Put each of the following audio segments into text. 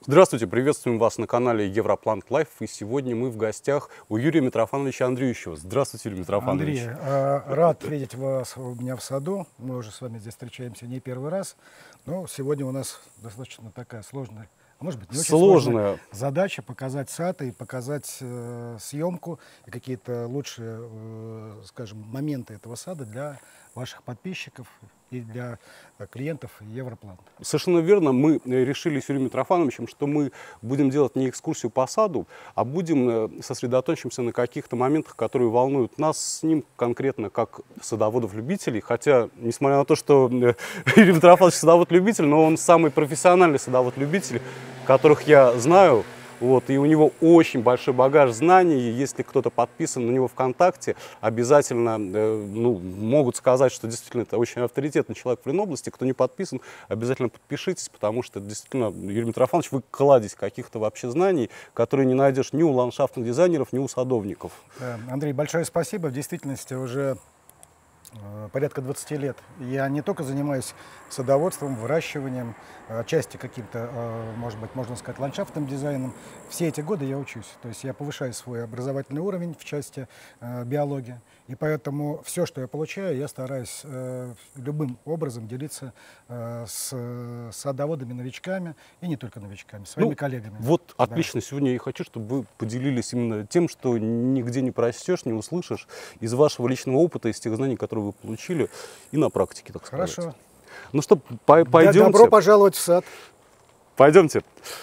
Здравствуйте, приветствуем вас на канале Европлант Лайф. И сегодня мы в гостях у Юрия Митрофановича Андреющева. Здравствуйте, Юрий Митрофанович. Андрей, рад видеть вас у меня в саду. Мы уже с вами здесь встречаемся не первый раз. Но сегодня у нас достаточно такая сложная, а может быть не очень сложная задача показать сад и показать съемку и какие-то лучшие, скажем, моменты этого сада для ваших подписчиков и для клиентов Европлант. Совершенно верно. Мы решили с Юрием Митрофановичем, что мы будем делать не экскурсию по саду, а будем сосредоточимся на каких-то моментах, которые волнуют нас с ним конкретно как садоводов-любителей. Хотя, несмотря на то, что Юрий Митрофанович садовод-любитель, но он самый профессиональный садовод-любитель, которых я знаю. Вот, и у него очень большой багаж знаний. Если кто-то подписан на него ВКонтакте, обязательно могут сказать, что действительно это очень авторитетный человек в Ленобласти. Кто не подписан, обязательно подпишитесь, потому что это действительно, Юрий Митрофанович, вы кладезь каких-то вообще знаний, которые не найдешь ни у ландшафтных дизайнеров, ни у садовников. Андрей, большое спасибо. В действительности уже порядка 20 лет. Я не только занимаюсь садоводством, выращиванием, отчасти каким-то, может быть, можно сказать, ландшафтным дизайном. Все эти годы я учусь. То есть я повышаю свой образовательный уровень в части биологии. И поэтому все, что я получаю, я стараюсь любым образом делиться с садоводами-новичками, и не только новичками, своими коллегами. Вот отлично. Сегодня я хочу, чтобы вы поделились именно тем, что нигде не прочтешь, не услышишь, из вашего личного опыта, из тех знаний, которые вы получили, и на практике, так сказать. Хорошо. Ну что, пойдемте. Добро пожаловать в сад. Пойдемте.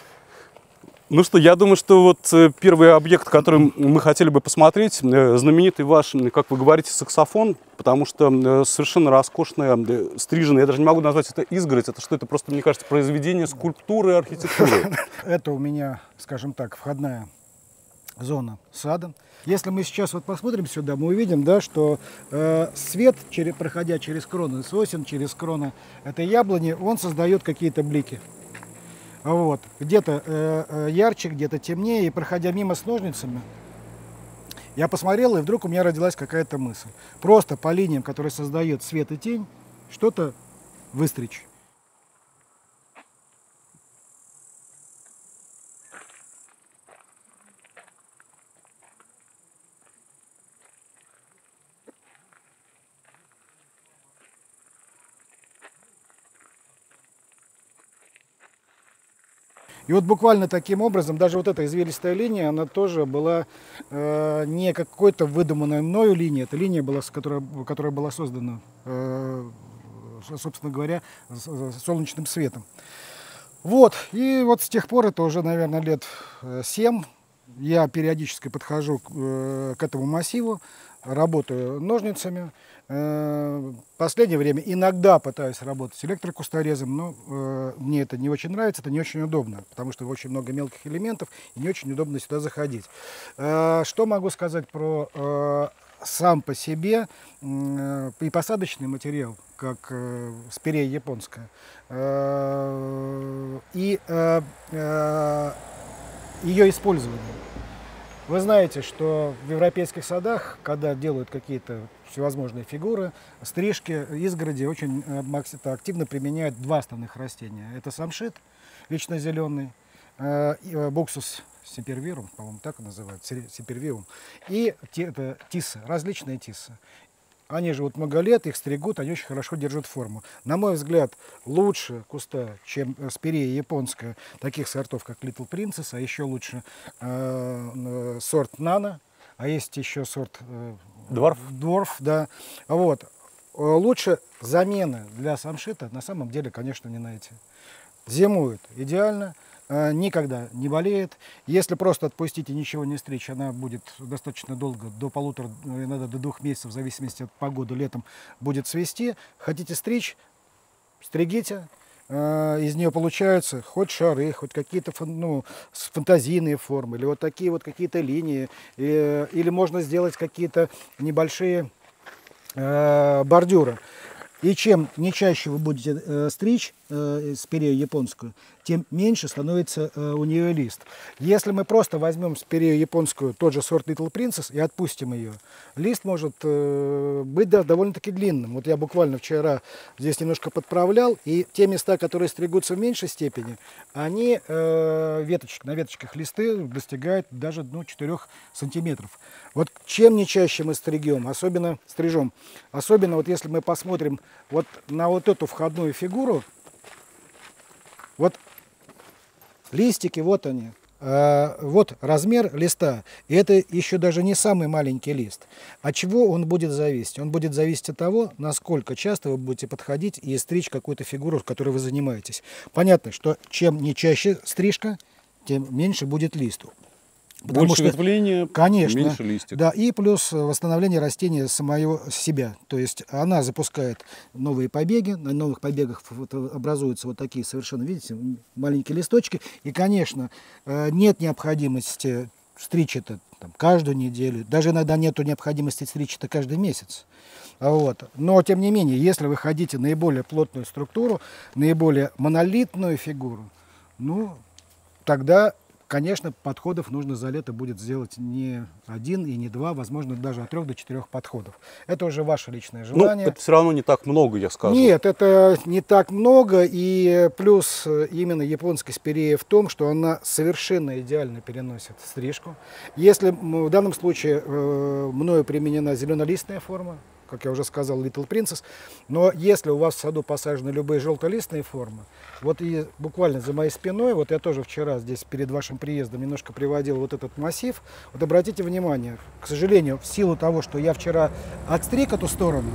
Ну что, я думаю, что вот первый объект, который мы хотели бы посмотреть, знаменитый ваш, как вы говорите, саксофон, потому что совершенно роскошная, стриженная, я даже не могу назвать это изгородь, это что, это просто, мне кажется, произведение скульптуры и архитектуры. Это у меня, скажем так, входная зона сада. Если мы сейчас вот посмотрим сюда, мы увидим, да, что свет, проходя через кроны сосен, через кроны этой яблони, он создает какие-то блики. Вот. Где-то ярче, где-то темнее. И проходя мимо с ножницами, я посмотрел, и вдруг у меня родилась какая-то мысль. Просто по линиям, которые создают свет и тень, что-то выстричь. И вот буквально таким образом, даже вот эта извилистая линия, она тоже была не какой-то выдуманной мною линией, это линия, которая была создана, собственно говоря, солнечным светом. Вот, и вот с тех пор, это уже, наверное, лет 7, я периодически подхожу к этому массиву, работаю ножницами. В последнее время иногда пытаюсь работать электрокусторезом, но мне это не очень нравится, это не очень удобно, потому что очень много мелких элементов и не очень удобно сюда заходить. Что могу сказать про сам по себе и посадочный материал, как спирея японская, и ее использование. Вы знаете, что в европейских садах, когда делают какие-то всевозможные фигуры, стрижки, изгороди, очень активно применяют два основных растения. Это самшит, вечно зеленый, буксус семпервирум, по-моему, так и называют, семпервиум, и тисса, различные тиссы. Они живут много лет, их стригут, они очень хорошо держат форму. На мой взгляд, лучше куста, чем спирея японская, таких сортов, как Little Princess, а еще лучше сорт Нано, а есть еще сорт Дворф, да. Вот. Лучше замены для самшита на самом деле, конечно, не найти. Зимует идеально. Никогда не болеет. Если просто отпустить и ничего не стричь, она будет достаточно долго, до полутора, иногда до 2 месяцев, в зависимости от погоды, летом будет цвести. Хотите стричь, стригите. Из нее получаются хоть шары, хоть какие-то фантазийные формы, или вот такие вот какие-то линии, или можно сделать какие-то небольшие бордюры. И чем не чаще вы будете стричь спирею японскую, тем меньше становится у нее лист. Если мы просто возьмем спирею японскую, тот же сорт Little Princess, и отпустим ее, лист может быть довольно-таки длинным. Вот я буквально вчера здесь немножко подправлял, и те места, которые стригутся в меньшей степени, они на веточках листы достигают даже 4 сантиметров. Вот чем не чаще мы стрижем, особенно вот если мы посмотрим вот на вот эту входную фигуру, вот листики, вот они, вот размер листа, и это еще даже не самый маленький лист. От чего он будет зависеть? Он будет зависеть от того, насколько часто вы будете подходить и стричь какую-то фигуру, которой вы занимаетесь. Понятно, что чем не чаще стрижка, тем меньше будет лист. Больше ветвления, конечно, меньше листьев. Да, и плюс восстановление растения самого себя. То есть она запускает новые побеги, на новых побегах образуются вот такие совершенно, видите, маленькие листочки. И, конечно, нет необходимости стричь это каждую неделю, даже иногда нет необходимости стричь это каждый месяц. Вот. Но, тем не менее, если вы хотите наиболее плотную структуру, наиболее монолитную фигуру, ну, тогда... Конечно, подходов нужно за лето будет сделать не 1 и не 2, возможно, даже от 3 до 4 подходов. Это уже ваше личное желание. Ну, это все равно не так много, я скажу. Нет, это не так много, и плюс именно японская спирея в том, что она совершенно идеально переносит стрижку. Если в данном случае мною применена зеленолистная форма, как я уже сказал, Little Princess, но если у вас в саду посажены любые желтолистные формы, вот и буквально за моей спиной, вот я тоже вчера здесь перед вашим приездом немножко приводил вот этот массив, вот обратите внимание, к сожалению, в силу того, что я вчера отстриг эту сторону,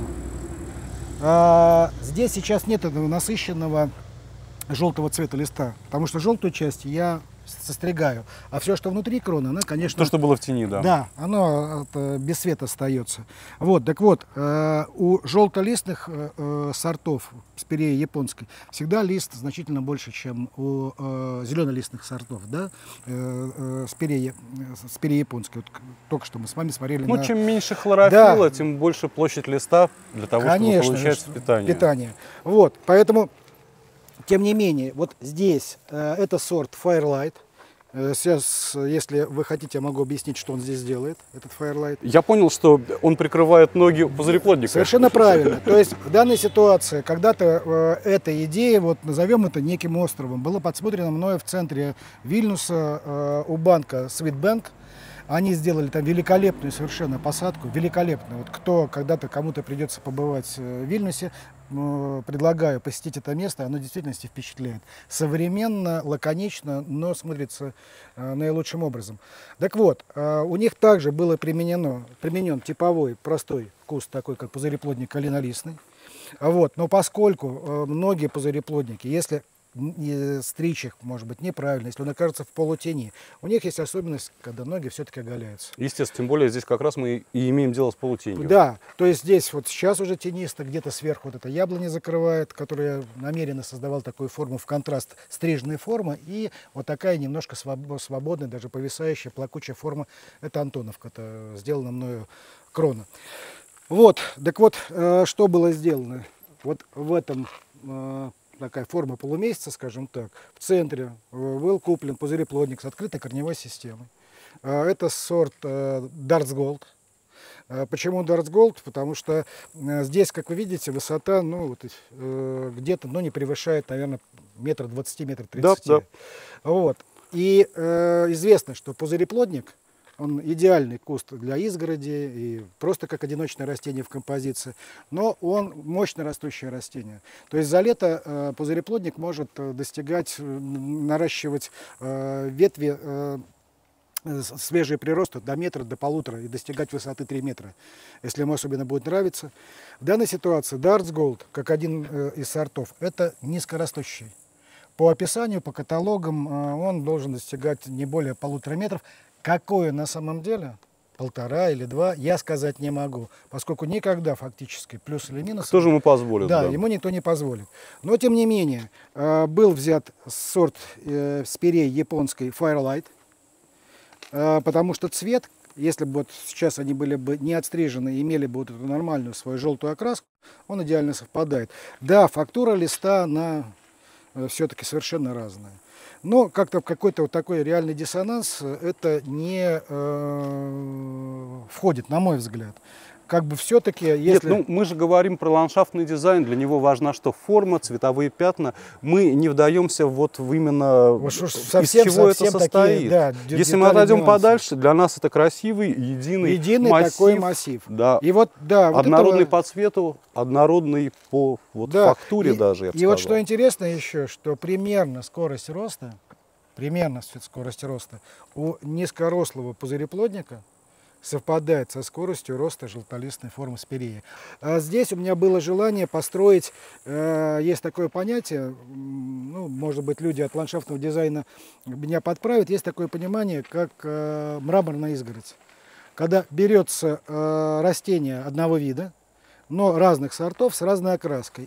здесь сейчас нет этого насыщенного желтого цвета листа, потому что желтую часть я состригаю, а все, что внутри кроны, она, конечно... То, что было в тени, да. Да, оно без света остается. Вот, так вот, у желтолистных сортов спиреи японской всегда лист значительно больше, чем у зеленолистных сортов, да, спиреи японской. Вот, только что мы с вами смотрели Ну, на... чем меньше хлорофилла, да, тем больше площадь листа для того, конечно, чтобы получать питание. Вот, поэтому... Тем не менее, вот здесь это сорт Firelight. Сейчас, если вы хотите, я могу объяснить, что он здесь делает, этот Firelight. Я понял, что он прикрывает ноги пузыреплодника. Совершенно правильно. То есть в данной ситуации, когда-то эта идея, вот назовем это неким островом, была подсмотрена мною в центре Вильнюса у банка Swedbank. Они сделали там великолепную совершенно посадку, великолепную. Вот кто когда-то кому-то придется побывать в Вильнюсе, предлагаю посетить это место, оно в действительности впечатляет. Современно, лаконично, но смотрится наилучшим образом. Так вот, у них также было применен типовой простой куст, такой как пузыреплодник калинолистный. Вот, но поскольку многие пузыреплодники, если стричь их, может быть, неправильно, если он окажется в полутени. У них есть особенность, когда ноги все-таки оголяются. Естественно, тем более здесь как раз мы и имеем дело с полутенью. Да, то есть здесь вот сейчас уже тенисто, где-то сверху вот эта яблоня закрывает, которую я намеренно создавал такую форму в контраст, стрижная форма, и вот такая немножко свободная, даже повисающая, плакучая форма, это Антоновка, это сделана мною крона. Вот, так вот, что было сделано? Вот в этом... такая форма полумесяца, скажем так, в центре был куплен пузыреплодник с открытой корневой системой. Это сорт Darts Gold. Почему Darts Gold? Потому что здесь, как вы видите, высота где-то не превышает, наверное, 1,20 м, 1,30 м. Да. Вот. И известно, что пузыреплодник, он идеальный куст для изгороди и просто как одиночное растение в композиции, но он мощно растущее растение. То есть за лето пузыреплодник может достигать, наращивать ветви, свежие приросты до метра, до 1,5 и достигать высоты 3 метра, если ему особенно будет нравиться. В данной ситуации Darts Gold, как один из сортов, это низкорастущий. По описанию, по каталогам он должен достигать не более 1,5 метров. Какое на самом деле, 1,5 или 2, я сказать не могу, поскольку никогда фактически, плюс или минус... Кто же ему позволит? Да, ему никто не позволит. Но, тем не менее, был взят сорт спирей японской Firelight, потому что цвет, если бы вот сейчас они были бы не отстрижены и имели бы вот эту нормальную свою желтую окраску, он идеально совпадает. Да, фактура листа, она все-таки совершенно разная. Но как-то какой-то вот такой реальный диссонанс это не входит, на мой взгляд. Как бы все-таки, если... Нет, ну мы же говорим про ландшафтный дизайн, для него важна что? Форма, цветовые пятна. Мы не вдаемся вот в именно Вот из чего это состоит. Такие, да, если мы отойдем подальше, для нас это красивый, единый массив, такой массив. Да, и вот, да, однородный по цвету, однородный по вот, да, фактуре даже, я бы И сказал. вот что интересно еще, что примерно скорость роста у низкорослого пузыреплодника совпадает со скоростью роста желтолистной формы спиреи. А здесь у меня было желание построить, есть такое понятие, ну, может быть, люди от ландшафтного дизайна меня подправят, есть такое понимание, как мраморная изгородь. Когда берется растение одного вида, но разных сортов с разной окраской.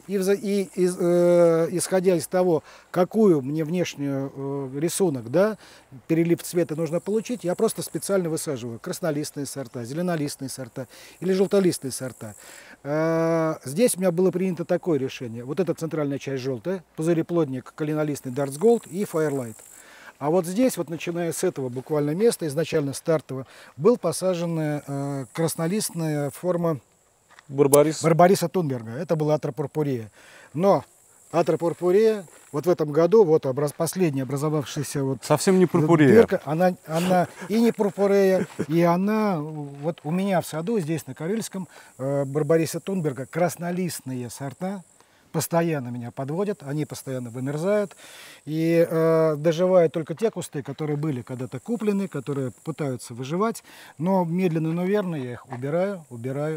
Исходя из того, какую мне внешнюю рисунок, да, перелив цвета нужно получить, я просто специально высаживаю краснолистные сорта, зеленолистные сорта или желтолистные сорта. Здесь у меня было принято такое решение. Вот эта центральная часть желтая, пузыреплодник калинолистный Darts Gold и Firelight. А вот здесь, вот начиная с этого буквально места, изначально стартового, был посажена краснолистная форма Барбариса Тунберга. Это была Атра пурпурея. Но Атра пурпурея вот в этом году, вот последняя образовавшаяся вот совсем не пурпурея. Дырка, она и не пурпурея, и она вот у меня в саду здесь на Карельском Барбариса Тунберга краснолистные сорта постоянно меня подводят, они постоянно вымерзают. И доживают только те кусты, которые были когда-то куплены, которые пытаются выживать. Но медленно, но верно я их убираю.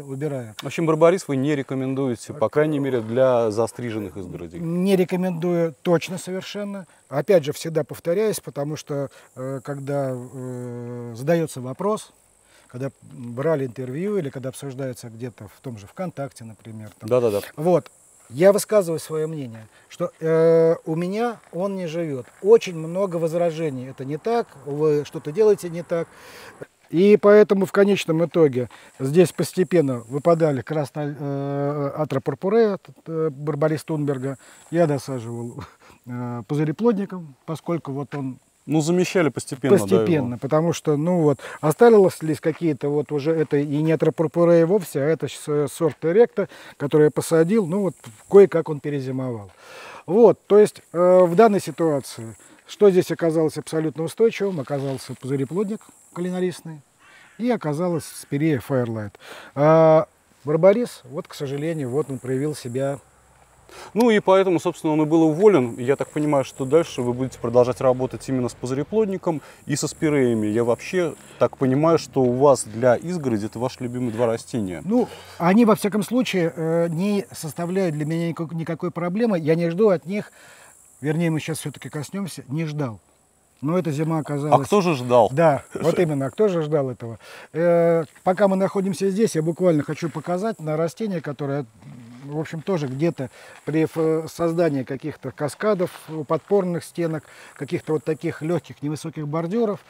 В общем, барбарис вы не рекомендуете, по крайней мере, для застриженных изгородей? Не рекомендую точно совершенно. Опять же, всегда повторяюсь, потому что когда задается вопрос, когда брали интервью или когда обсуждается где-то в том же ВКонтакте, например. Да-да-да. Вот. Я высказываю свое мнение, что у меня он не живет. Очень много возражений. Это не так, вы что-то делаете не так. И поэтому в конечном итоге здесь постепенно выпадали Атра пурпурея, Барбарис Тунберга. Я досаживал пузыреплодником, поскольку вот он... Ну, замещали постепенно, Постепенно, да, потому что, ну вот, осталось ли какие-то вот уже, это и не Атра пурпурея вовсе, а это сорт эректа, который я посадил, ну вот, кое-как он перезимовал. Вот, то есть, в данной ситуации, что здесь оказалось абсолютно устойчивым, оказался пузыреплодник калинолистный и оказалась спирея Firelight. А Барбарис, вот, к сожалению, вот он проявил себя. Ну и поэтому, собственно, он и был уволен. Я так понимаю, что дальше вы будете продолжать работать именно с пузыреплодником и со спиреями. Я вообще так понимаю, что у вас для изгороди это ваши любимые два растения. Ну, они, во всяком случае, не составляют для меня никакой проблемы. Я не жду от них, вернее, мы сейчас все-таки коснемся, не ждал. Но эта зима оказалась... А кто же ждал? Да, вот именно, а кто же ждал этого? Пока мы находимся здесь, я буквально хочу показать на растение, которое... В общем, тоже где-то при создании каких-то каскадов, подпорных стенок, каких-то вот таких легких невысоких бордюров.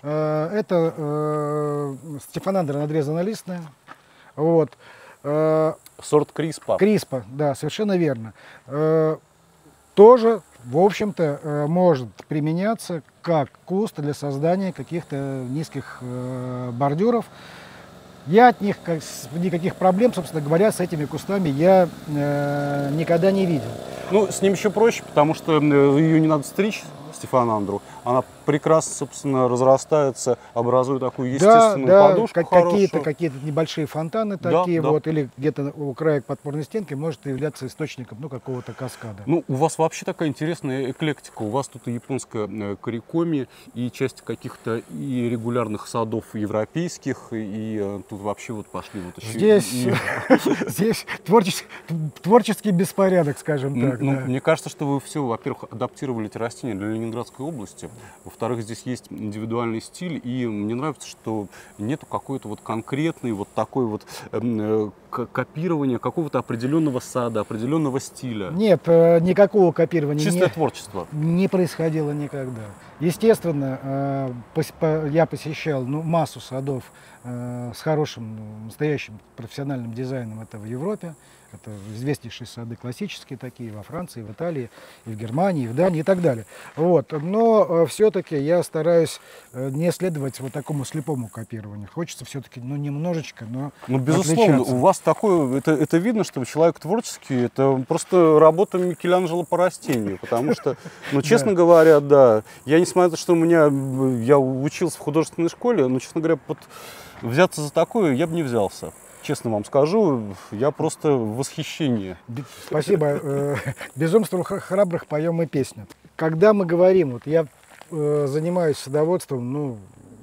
Это стефанандра надрезанолистная. Вот. Сорт Криспа. Криспа, да, совершенно верно. Тоже, в общем-то, может применяться как куст для создания каких-то низких бордюров. Я от них никаких проблем, собственно говоря, с этими кустами я никогда не видел. Ну, с ним еще проще, потому что ее не надо стричь, стефанандру. Она прекрасно, собственно, разрастается, образуя такую естественную подушку какие-то небольшие фонтаны такие, да. Вот, или где-то у края подпорной стенки может являться источником, ну, какого-то каскада. Ну, у вас вообще такая интересная эклектика. У вас тут и японская корикоми, и часть каких-то и регулярных садов европейских, и тут вообще вот пошли вот еще... Здесь творческий беспорядок, скажем так. Ну, мне кажется, что вы все, во-первых, адаптировали эти растения для Ленинградской области, во-вторых, здесь есть индивидуальный стиль, и мне нравится, что нету какой-то вот конкретной вот такой вот копирования какого-то определенного сада, определенного стиля. Нет, никакого копирования. Чистое творчество. Не происходило никогда. Естественно, я посещал массу садов с хорошим, настоящим профессиональным дизайном, это в Европе. Это известнейшие сады классические такие во Франции, в Италии, и в Германии, и в Дании и так далее. Вот. Но все-таки я стараюсь не следовать вот такому слепому копированию. Хочется все-таки, ну, немножечко, но ну, безусловно, отличаться. у вас такое, это видно, что вы человек творческий, это просто работа Микеланджело по растению, потому что, ну, честно говоря, да, я, несмотря на то, что я учился в художественной школе, но, честно говоря, взяться за такое я бы не взялся. Честно вам скажу, я просто в восхищении. Спасибо. Безумству храбрых поем и песню. Когда мы говорим, вот я занимаюсь садоводством, ну,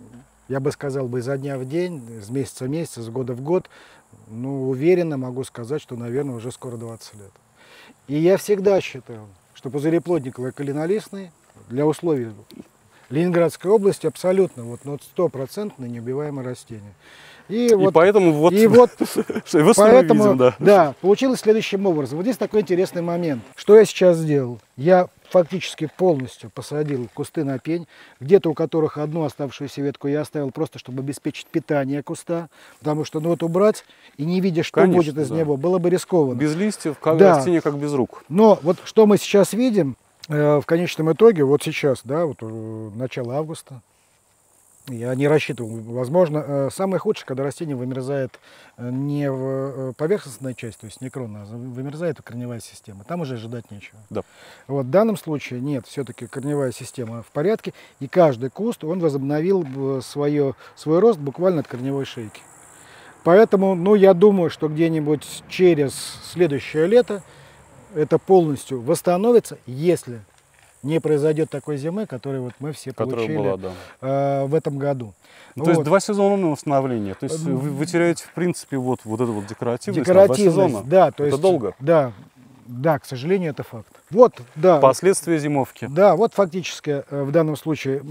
я бы сказал бы изо дня в день, из месяца в месяц, из года в год, ну, уверенно могу сказать, что, наверное, уже скоро 20 лет. И я всегда считал, что пузыреплодник лаколинолистный для условий Ленинградской области абсолютно вот, 100% неубиваемое растение. И поэтому вот, поэтому, видим, да, получилось следующим образом. Вот здесь такой интересный момент. Что я сейчас сделал? Я фактически полностью посадил кусты на пень, где-то у которых одну оставшуюся ветку я оставил просто, чтобы обеспечить питание куста, потому что, ну вот убрать и не видя, что конечно, будет из него, было бы рискованно. Без листьев, растение как без рук. Но вот что мы сейчас видим, в конечном итоге, вот сейчас, да, вот начало августа, я не рассчитывал, возможно, самое худшее, когда растение вымерзает не в поверхностная часть, то есть не крона, а вымерзает корневая система. Там уже ожидать нечего. Да. Вот в данном случае нет, все-таки корневая система в порядке, и каждый куст, он возобновил свой рост буквально от корневой шейки. Поэтому, ну, я думаю, что где-нибудь через следующее лето это полностью восстановится, если не произойдет такой зимы, которую вот мы все получили была, да. в этом году. Ну, то есть 2 сезона на восстановление. То есть вы теряете, в принципе, вот эту вот декоративность. Декоративность, 2 сезона. да. То это есть, долго. Да, к сожалению, это факт. Вот, да. Последствия зимовки. Да, вот фактически в данном случае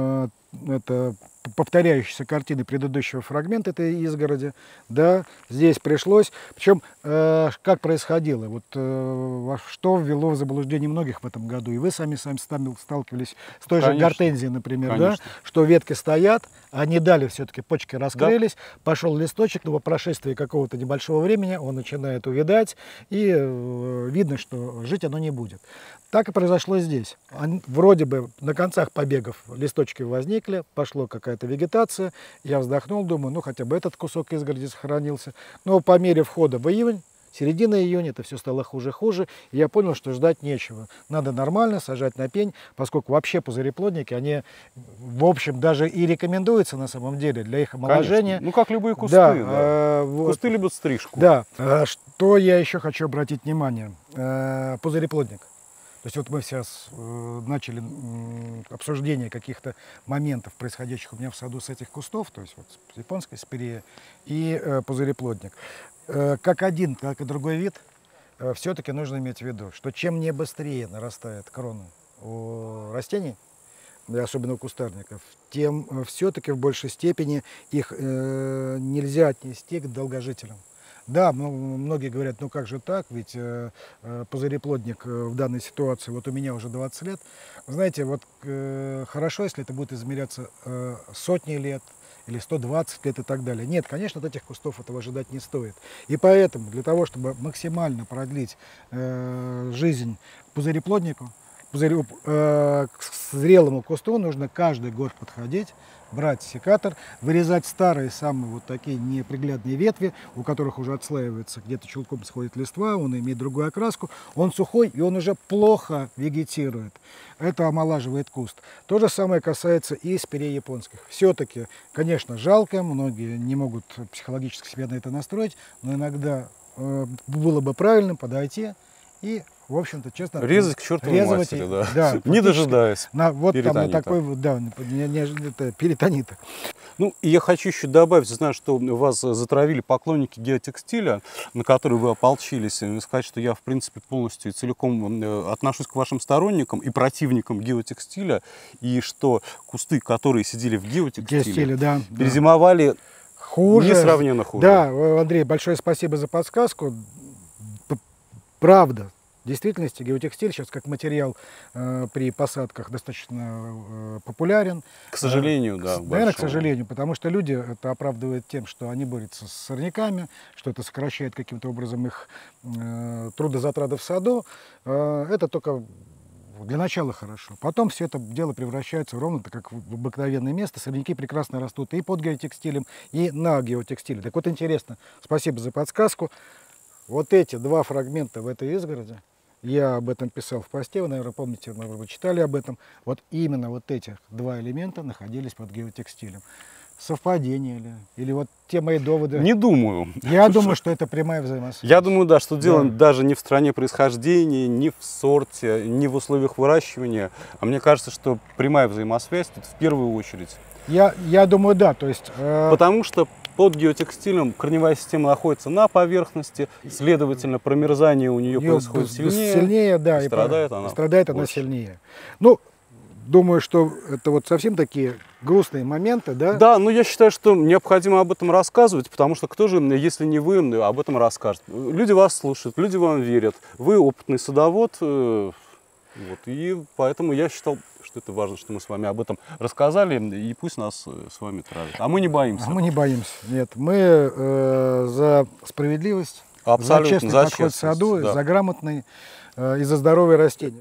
это повторяющиеся картины предыдущего фрагмента этой изгороди. Да, здесь пришлось. Причем, как происходило, вот что ввело в заблуждение многих в этом году. И вы сами сталкивались с той же гортензией, например, да, что ветки стоят, они дали все-таки, почки раскрылись, пошел листочек, но по прошествии какого-то небольшого времени он начинает увядать, и видно, что жить оно не будет. Так и произошло здесь. Вроде бы на концах побегов листочки возникли, пошла какая-то вегетация. Я вздохнул, думаю, ну хотя бы этот кусок изгороди сохранился. Но по мере входа в июнь, середина июня, это все стало хуже. И я понял, что ждать нечего. Надо нормально сажать на пень, поскольку вообще пузыреплодники, они, в общем, даже и рекомендуются на самом деле для их омоложения. Конечно. Ну, как любые кусты. Да, да. Кусты любят стрижку. Да. Что я еще хочу обратить внимание? Пузыреплодник. То есть вот мы сейчас начали обсуждение каких-то моментов, происходящих у меня в саду с этих кустов, то есть вот японская спирея и пузыреплодник. Как один, так и другой вид, все-таки нужно иметь в виду, что чем не быстрее нарастает крона у растений, особенно у кустарников, тем все-таки в большей степени их нельзя отнести к долгожителям. Да, многие говорят, ну как же так, ведь пузыреплодник в данной ситуации, вот у меня уже 20 лет. Знаете, вот хорошо, если это будет измеряться сотни лет или 120 лет и так далее. Нет, конечно, от этих кустов этого ожидать не стоит. И поэтому для того, чтобы максимально продлить жизнь пузыреплоднику, к зрелому кусту нужно каждый год подходить, брать секатор, вырезать старые, самые вот такие неприглядные ветви, у которых уже отслаивается, где-то чулком сходит листва, он имеет другую окраску, он сухой и он уже плохо вегетирует. Это омолаживает куст. То же самое касается и спирей японских. Все-таки, конечно, жалко, многие не могут психологически себя на это настроить, но иногда было бы правильно подойти и, в общем-то, честно, резать к чертовой матери, да, не дожидаясь вот перитонита. Там на такой вот, да, это перитонита. Ну, и я хочу еще добавить, знаю, что вас затравили поклонники геотекстиля, на которые вы ополчились, и сказать, что я, в принципе, полностью и целиком отношусь к вашим сторонникам и противникам геотекстиля, и что кусты, которые сидели в геотекстиле, да, перезимовали хуже, несравненно хуже. Да, Андрей, большое спасибо за подсказку. Правда, В действительности геотекстиль сейчас как материал при посадках достаточно популярен. К сожалению, да. Наверное, к сожалению, потому что люди это оправдывают тем, что они борются с сорняками, что это сокращает каким-то образом их трудозатраты в саду. Это только для начала хорошо. Потом все это дело превращается ровно как в обыкновенное место. Сорняки прекрасно растут и под геотекстилем, и на геотекстиле. Так вот, интересно, спасибо за подсказку. Вот эти два фрагмента в этой изгороди, я об этом писал в посте, вы, наверное, помните, вы читали об этом. Вот именно вот эти два элемента находились под геотекстилем. Совпадение ли? Или вот те мои доводы? Не думаю. Я думаю, что это прямая взаимосвязь. Я думаю, да, что дело даже не в стране происхождения, не в сорте, не в условиях выращивания. А мне кажется, что прямая взаимосвязь тут в первую очередь. Я думаю, да. То есть, Потому что под геотекстилем корневая система находится на поверхности, следовательно, промерзание у нее происходит сильнее, да, и страдает она больше. Сильнее. Ну, думаю, что это вот совсем такие грустные моменты, да? Да, но я считаю, что необходимо об этом рассказывать, потому что кто же, если не вы, об этом расскажет? Люди вас слушают, люди вам верят, вы опытный садовод, вот, и поэтому я считал, что это важно, что мы с вами об этом рассказали, и пусть нас с вами травят. А мы не боимся. А мы не боимся, нет. Мы за справедливость, абсолютно, за честный подход к саду, да. за грамотный и за здоровые растения.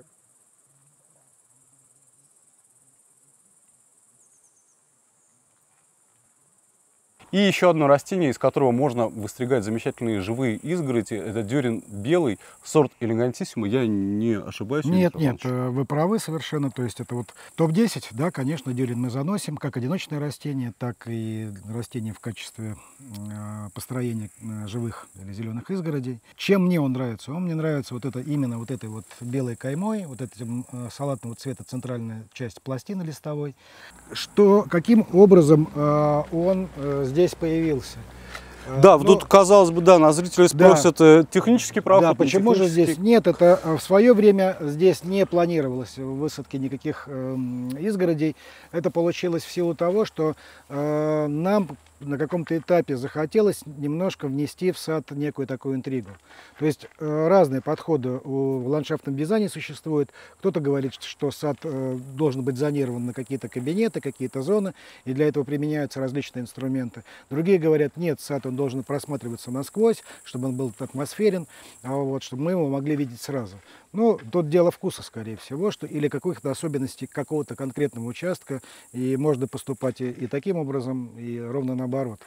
И еще одно растение, из которого можно выстригать замечательные живые изгороди, это дерен белый, сорт элегантиссимо. Я не ошибаюсь? Нет, вы правы совершенно. То есть это вот топ-10, да, конечно, дерен мы заносим, как одиночное растение, так и растение в качестве построения живых или зеленых изгородей. Чем мне он нравится? Он мне нравится вот это, именно вот этой вот белой каймой, вот этим салатного цвета центральная часть пластины листовой. Каким образом он здесь появился? Да, тут, казалось бы, да, нас зрители спросят, технический проход. Да, почему же здесь нет? Это в свое время здесь не планировалось высадки никаких изгородей. Это получилось в силу того, что нам на каком-то этапе захотелось немножко внести в сад некую такую интригу. То есть разные подходы в ландшафтном дизайне существуют. Кто-то говорит, что сад должен быть зонирован на какие-то кабинеты, какие-то зоны, и для этого применяются различные инструменты. Другие говорят, нет, сад он должен просматриваться насквозь, чтобы он был атмосферен, вот, чтобы мы его могли видеть сразу. Ну, тут дело вкуса, скорее всего, или каких-то особенностей какого-то конкретного участка, и можно поступать и таким образом, и ровно наоборот.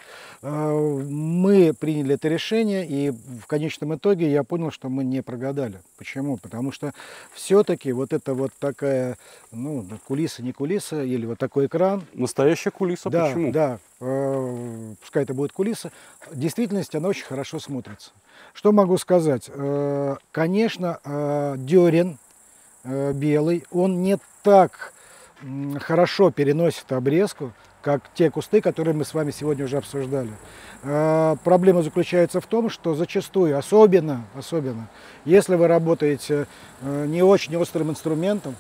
Мы приняли это решение, и в конечном итоге я понял, что мы не прогадали. Почему? Потому что все-таки вот это вот такая, ну, кулиса, не кулиса, или вот такой экран. Настоящая кулиса, да, почему? Да, пускай это будет кулиса. В действительности она очень хорошо смотрится. Что могу сказать? Конечно, дерен белый, он не так хорошо переносит обрезку, как те кусты, которые мы с вами сегодня уже обсуждали. Проблема заключается в том, что зачастую, особенно если вы работаете не очень острым инструментом,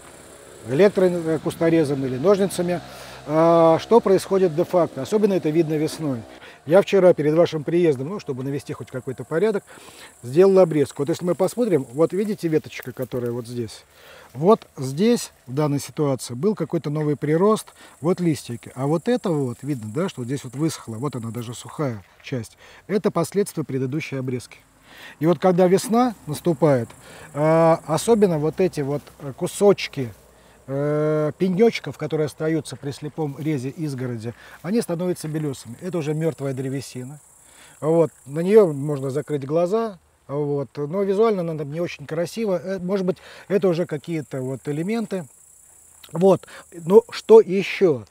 электрокусторезом или ножницами, что происходит де-факто? Особенно это видно весной. Я вчера перед вашим приездом, ну, чтобы навести хоть какой-то порядок, сделал обрезку. Вот если мы посмотрим, вот видите веточка, которая вот здесь? Вот здесь, в данной ситуации, был какой-то новый прирост, вот листики. А вот это вот, видно, да, что вот здесь вот высохла, вот она даже сухая часть. Это последствия предыдущей обрезки. И вот когда весна наступает, особенно вот эти вот кусочки пенечков, которые остаются при слепом резе изгороди, они становятся белесыми. Это уже мертвая древесина. Вот. На нее можно закрыть глаза, вот. Но визуально она не очень красиво. Может быть, это уже какие-то вот элементы. Вот. Но что еще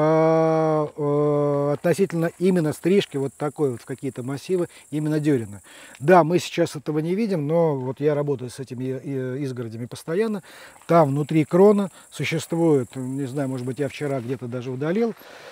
относительно именно стрижки вот такой вот в какие-то массивы именно дерена? Да, мы сейчас этого не видим, но вот я работаю с этими изгородями постоянно. Там внутри крона существует, не знаю, может быть, я вчера где-то даже удалил,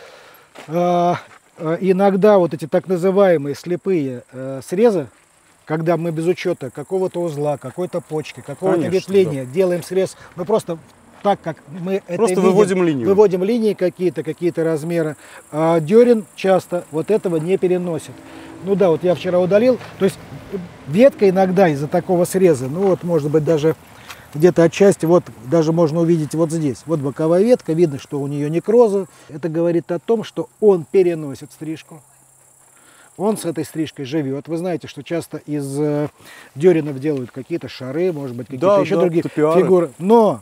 иногда вот эти так называемые слепые срезы, когда мы без учета какого-то узла, какой-то почки, какого-то ветвления делаем срез, мы просто так, как мы просто это выводим видим, линию. Выводим линии какие-то размеры. Дерен часто вот этого не переносит. Ну да, вот я вчера удалил. То есть ветка иногда из-за такого среза, ну вот может быть даже где-то отчасти, вот даже можно увидеть вот здесь, вот боковая ветка, видно, что у нее некроза. Это говорит о том, что он переносит стрижку. Он с этой стрижкой живет. Вы знаете, что часто из деренов делают какие-то шары, может быть, какие-то еще другие фигуры. Но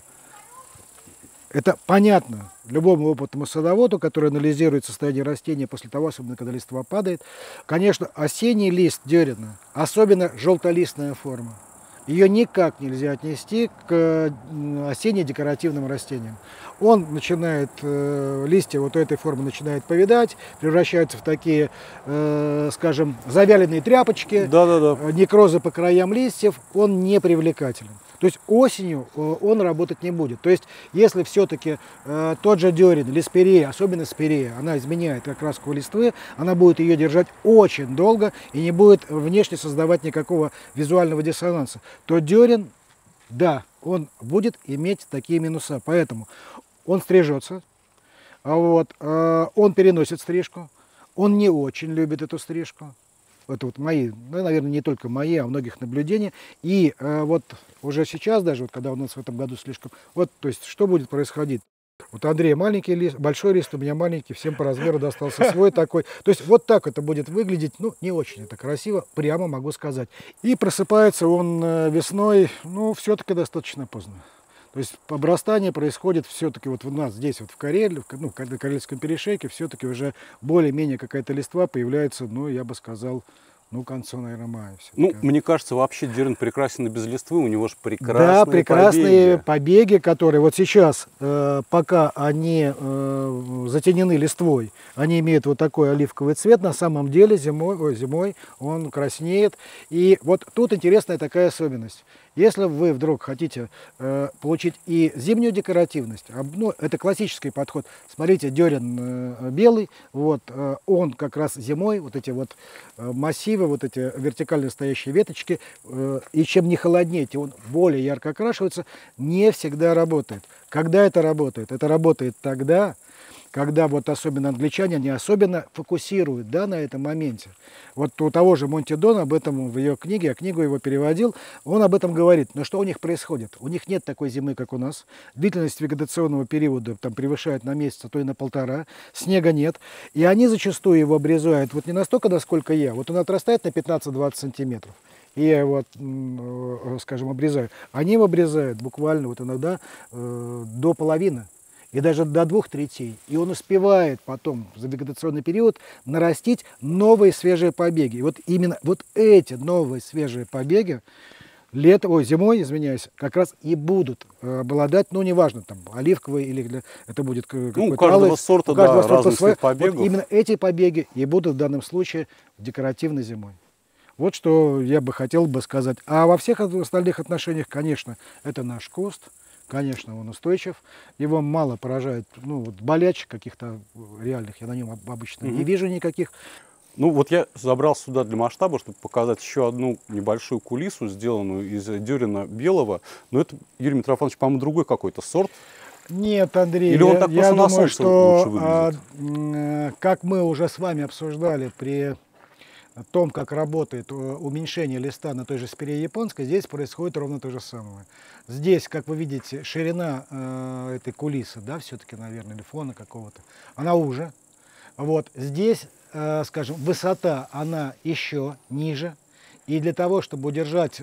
это понятно любому опытному садоводу, который анализирует состояние растения после того, особенно когда листва падает. Конечно, осенний лист дерена, особенно желтолистная форма, ее никак нельзя отнести к осенне-декоративным растениям. Он начинает, листья вот этой формы начинают повидать, превращаются в такие, скажем, завяленные тряпочки, некрозы по краям листьев, он не привлекателен. То есть осенью он работать не будет. То есть если все-таки тот же дерен или спирея, особенно спирея, она изменяет окраску листвы, она будет ее держать очень долго и не будет внешне создавать никакого визуального диссонанса, то дерен, да, он будет иметь такие минуса. Поэтому он стрижется, он переносит стрижку, он не очень любит эту стрижку. Это вот мои, ну, наверное, не только мои, а многих наблюдений. И вот уже сейчас, даже вот когда у нас в этом году слишком... Вот, то есть, что будет происходить? Вот у Андрея маленький лист, большой лист, у меня маленький, всем по размеру достался свой такой. То есть, вот так это будет выглядеть, ну, не очень это красиво, прямо могу сказать. И просыпается он весной, ну, все-таки достаточно поздно. То есть обрастание происходит все-таки вот у нас здесь, вот в Карелии, ну, в Карельском перешейке, все-таки уже более-менее какая-то листва появляется, ну, я бы сказал, ну, к концу, наверное, мая. Ну, мне кажется, вообще дерен прекрасен и без листвы, у него же прекрасные Да, прекрасные побеги, которые вот сейчас, пока они затенены листвой, они имеют вот такой оливковый цвет, на самом деле зимой он краснеет. И вот тут интересная такая особенность. Если вы вдруг хотите получить и зимнюю декоративность, ну, это классический подход. Смотрите, дерен белый, вот, он как раз зимой, вот эти вот массивы, вот эти вертикально стоящие веточки, и чем не холоднее, тем он более ярко окрашивается, не всегда работает. Когда это работает? Это работает тогда, когда вот особенно англичане, они особенно фокусируют, да, на этом моменте. Вот у того же Монти Дона об этом в ее книге, я книгу его переводил, он об этом говорит. Но что у них происходит? У них нет такой зимы, как у нас. Длительность вегетационного периода там превышает на месяц, а то и на полтора. Снега нет. И они зачастую его обрезают вот не настолько, насколько я. Вот он отрастает на 15-20 сантиметров. И я его, скажем, обрезаю. Они его обрезают буквально вот иногда до половины. И даже до 2/3. И он успевает потом за вегетационный период нарастить новые свежие побеги. И вот именно вот эти новые свежие побеги зимой, извиняюсь, как раз и будут обладать, ну, неважно, там, оливковый или это будет какой-то у каждого алый, сорта, у каждого сорта разный свой. цвет побегов. Вот именно эти побеги и будут в данном случае декоративной зимой. Вот что я бы хотел бы сказать. А во всех остальных отношениях, конечно, это наш куст. Конечно, он устойчив, его мало поражает, ну, вот болячек каких-то реальных, я на нем обычно не вижу никаких. Ну, вот я забрал сюда для масштаба, чтобы показать еще одну небольшую кулису, сделанную из дерена белого. Но это, Юрий Митрофанович, по-моему, другой какой-то сорт. Нет, Андрей, Или он так я просто на думаю, солнце лучше что, как мы уже с вами обсуждали при том, как работает уменьшение листа на той же спирее японской, здесь происходит ровно то же самое. Здесь, как вы видите, ширина этой кулисы, да, все-таки, наверное, или фона какого-то, она уже. Вот здесь, скажем, высота, она еще ниже. И для того, чтобы удержать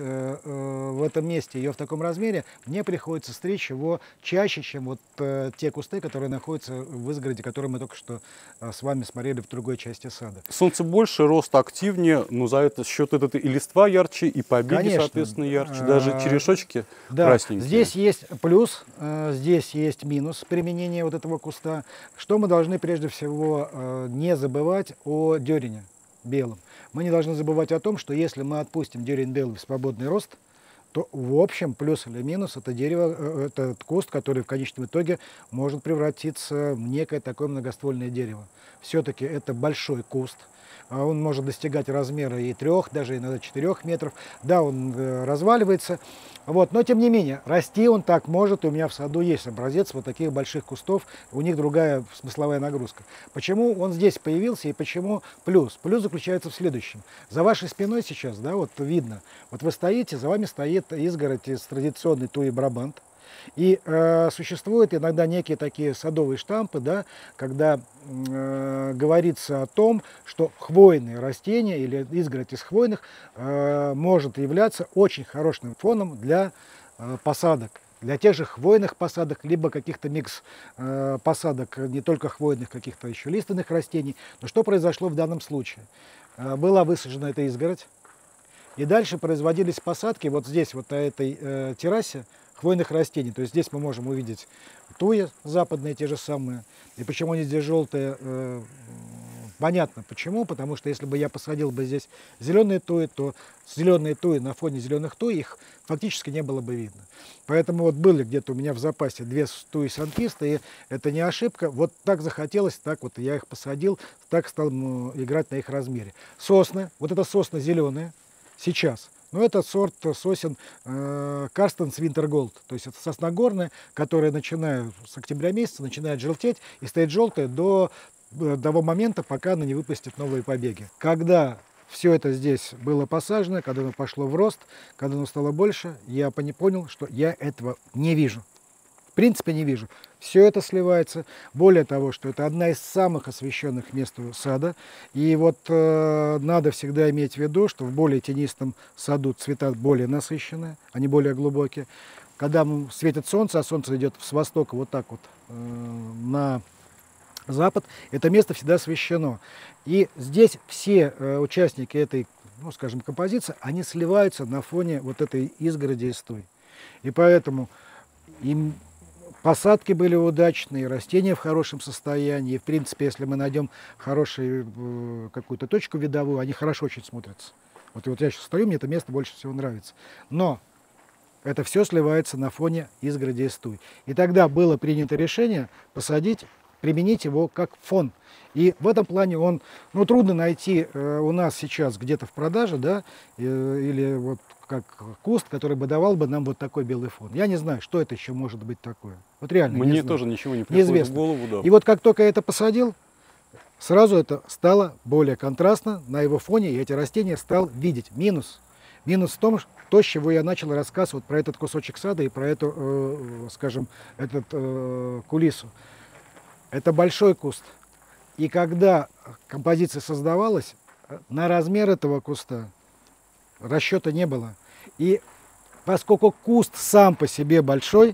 в этом месте ее в таком размере, мне приходится стричь его чаще, чем вот те кусты, которые находятся в изгороде, которые мы только что с вами смотрели в другой части сада. Солнце больше, рост активнее, но за этот счет это и листва ярче, и побеги, Конечно. соответственно, ярче, даже черешочки красненькие. Здесь есть плюс, здесь есть минус применения вот этого куста. Что мы должны прежде всего не забывать о дерене белом. Мы не должны забывать о том, что если мы отпустим дерен белый в свободный рост, то в общем плюс или минус это дерево, этот куст, который в конечном итоге может превратиться в некое такое многоствольное дерево. Все-таки это большой куст. Он может достигать размера и 3, даже иногда 4 метров. Да, он разваливается, вот, но тем не менее, расти он так может. И у меня в саду есть образец вот таких больших кустов, у них другая смысловая нагрузка. Почему он здесь появился и почему плюс? Плюс заключается в следующем. За вашей спиной сейчас, да, вот видно, вот вы стоите, за вами стоит изгородь из традиционной туи брабант. И существуют иногда некие такие садовые штампы, да, когда говорится о том, что хвойные растения или изгородь из хвойных может являться очень хорошим фоном для посадок. Для тех же хвойных посадок, либо каких-то микс посадок, не только хвойных, каких-то еще лиственных растений. Но что произошло в данном случае? Была высажена эта изгородь, и дальше производились посадки вот здесь, вот на этой террасе, хвойных растений. То есть здесь мы можем увидеть туи западные, те же самые. И почему они здесь желтые, понятно почему. Потому что если бы я посадил бы здесь зеленые туи, то зеленые туи на фоне зеленых туи их фактически не было бы видно. Поэтому вот были где-то у меня в запасе 2 туи санкиста, и это не ошибка. Вот так захотелось, так вот я их посадил, так стал играть на их размере. Сосны, вот это сосны зеленые сейчас. Но это сорт сосен Карстенс Винтерголд. То есть это сосна горная, которая, начиная с октября месяца, начинает желтеть и стоит желтая до того момента, пока она не выпустит новые побеги. Когда все это здесь было посажено, когда оно пошло в рост, когда оно стало больше, я понял, что я этого не вижу. В принципе, не вижу. Все это сливается. Более того, что это одна из самых освещенных мест сада. И вот надо всегда иметь в виду, что в более тенистом саду цвета более насыщенные, они более глубокие. Когда светит солнце, а солнце идет с востока вот так вот на запад, это место всегда освещено. И здесь все участники этой, ну, скажем, композиции, они сливаются на фоне вот этой изгороди из туи. И поэтому им посадки были удачные, растения в хорошем состоянии. И, в принципе, если мы найдем хорошую какую-то точку видовую, они хорошо очень смотрятся. Вот я сейчас стою, мне это место больше всего нравится. Но это все сливается на фоне изгороди из туи. И тогда было принято решение посадить, применить его как фон. И в этом плане он, ну, трудно найти у нас сейчас где-то в продаже, да, или вот как куст, который бы давал бы нам вот такой белый фон. Я не знаю, что это еще может быть такое. Вот реально Мне не знаю. тоже ничего не приходит Неизвестно. в голову. Да. И вот как только я это посадил, сразу это стало более контрастно. На его фоне я эти растения стал видеть. Минус. Минус в том, то, с чего я начал рассказ вот про этот кусочек сада и про эту, скажем, этот кулису. Это большой куст. И когда композиция создавалась, на размер этого куста расчета не было. И поскольку куст сам по себе большой,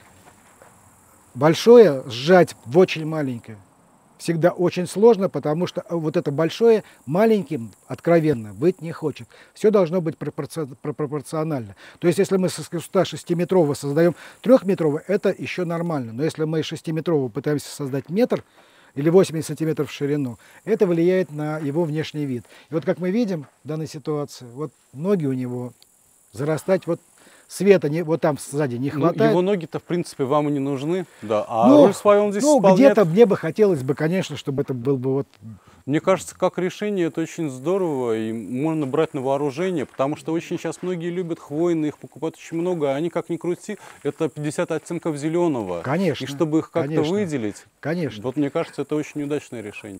большое сжать в очень маленькое всегда очень сложно, потому что вот это большое маленьким откровенно быть не хочет. Все должно быть пропорционально. То есть если мы с куста 6-метрового создаем 3-метровый, это еще нормально. Но если мы из 6-метрового пытаемся создать метр или 80 сантиметров в ширину, это влияет на его внешний вид. И вот как мы видим в данной ситуации, вот ноги у него зарастать, вот света вот там сзади не хватает. Ну, его ноги-то, в принципе, вам и не нужны, да, а роль свою он здесь исполняет. Где-то мне бы хотелось бы, конечно, чтобы это был бы вот... Мне кажется, как решение это очень здорово, и можно брать на вооружение, потому что очень сейчас многие любят хвойные, их покупают очень много, а они, как ни крути, это 50 оттенков зеленого. Конечно. И чтобы их как-то выделить, конечно. Вот мне кажется, это очень удачное решение.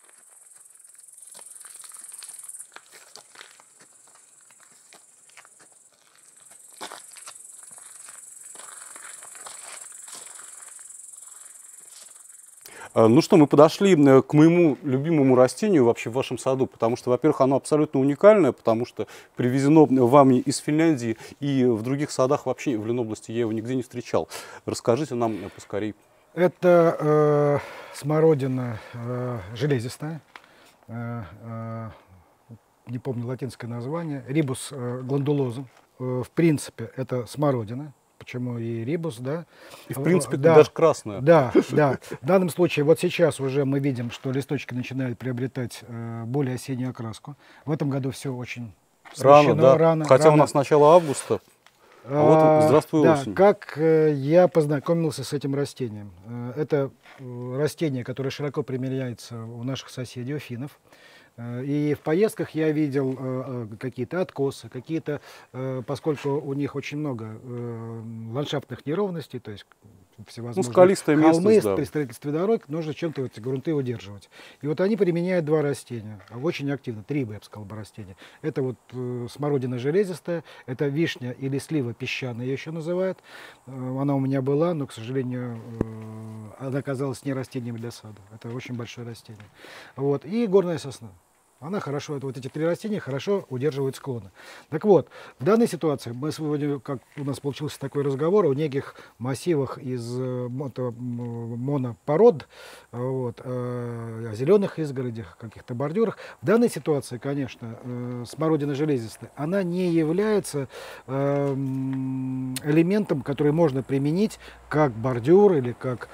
Ну что, мы подошли к моему любимому растению вообще в вашем саду, потому что, во-первых, оно абсолютно уникальное, потому что привезено вами из Финляндии, и в других садах вообще в Ленобласти я его нигде не встречал. Расскажите нам поскорей. Это смородина железистая, не помню латинское название, рибус гландулозум. В принципе, это смородина. Почему и рибус, да? И в принципе да, даже красная. Да, да. В данном случае вот сейчас уже мы видим, что листочки начинают приобретать более осеннюю окраску. В этом году все очень рано, да. рано. Хотя у нас начало августа. А вот здравствуй, Да, осень. как я познакомился с этим растением. Это растение, которое широко применяется у наших соседей, у финнов. И в поездках я видел какие-то откосы, какие-то, поскольку у них очень много ландшафтных неровностей, то есть Ну, всевозможные скалистая холмы местность, да. при строительстве дорог, нужно чем-то эти грунты удерживать. И вот они применяют два растения, очень активно, три, я бы сказал, растения. Это вот смородина железистая, это вишня или слива песчаная, ее еще называют. Она у меня была, но, к сожалению, она оказалась не растением для сада. Это очень большое растение. Вот. И горная сосна. Она хорошо, вот эти три растения хорошо удерживают склоны. Так вот, в данной ситуации мы сегодня, как у нас получился такой разговор, о неких массивах из монопород, вот, о зеленых изгородях, каких-то бордюрах. В данной ситуации, конечно, смородина железистая, она не является элементом, который можно применить как бордюр или как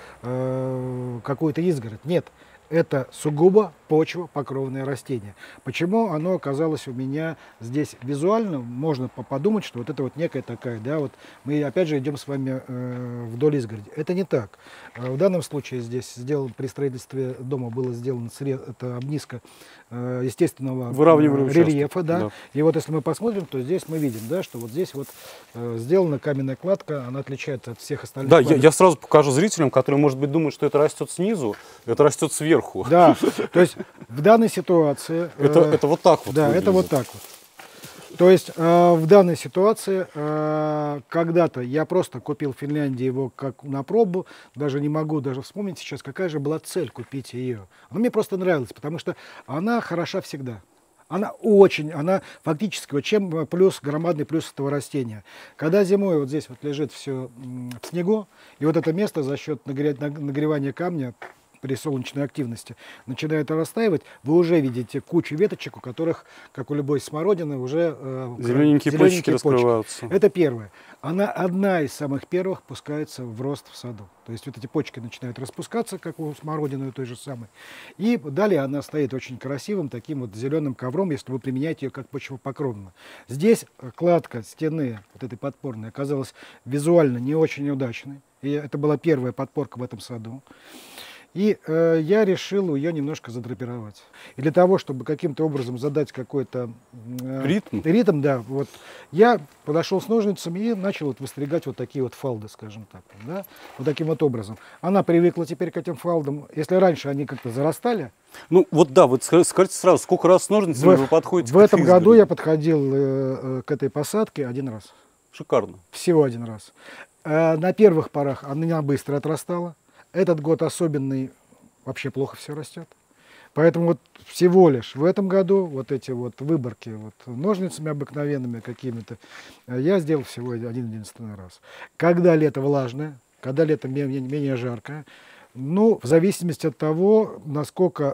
какую-то изгородь. Нет. Это сугубо почвопокровное растение. Почему оно оказалось у меня здесь визуально? Можно подумать, что вот это вот некая такая, да, вот мы опять же идем с вами вдоль изгороди. Это не так. В данном случае здесь при строительстве дома было сделано это обнизка естественного рельефа, да. Да. И вот если мы посмотрим, то здесь мы видим, да, что вот здесь вот сделана каменная кладка, она отличается от всех остальных. Да, я сразу покажу зрителям, которые, может быть, думают, что это растет снизу, это растет сверху. Да, то есть в данной ситуации... Это вот так вот. Да, выглядит. это вот так вот. То есть в данной ситуации когда-то я просто купил в Финляндии его как на пробу, даже не могу даже вспомнить сейчас, какая же была цель купить ее. Она мне просто нравилась, потому что она хороша всегда. Она фактически, вот чем громадный плюс этого растения. Когда зимой вот здесь вот лежит все в снегу, и вот это место за счет нагревания камня при солнечной активности начинает растаивать, вы уже видите кучу веточек, у которых, как у любой смородины, уже зелененькие почки раскрываются. Это первое. Она одна из самых первых пускается в рост в саду. То есть вот эти почки начинают распускаться, как у смородины той же самой. И далее она стоит очень красивым таким вот зеленым ковром, если вы применяете ее как почвопокровную. Здесь кладка стены, вот этой подпорной, оказалась визуально не очень удачной. И это была первая подпорка в этом саду. И я решил ее немножко задрапировать. И для того, чтобы каким-то образом задать какой-то ритм, да, вот, я подошел с ножницами и начал вот выстригать вот такие вот фалды, скажем так. Да, вот таким вот образом. Она привыкла теперь к этим фалдам. Если раньше они как-то зарастали. Ну вот да, вот скажите сразу, сколько раз с ножницами вы подходите? В этом году я подходил к этой посадке один раз. Шикарно. Всего один раз. На первых порах она быстро отрастала. Этот год особенный, вообще плохо все растет. Поэтому вот всего лишь в этом году вот эти вот выборки вот ножницами обыкновенными какими-то я сделал всего один-единственный раз. Когда лето влажное, когда лето менее жаркое, ну, в зависимости от того, насколько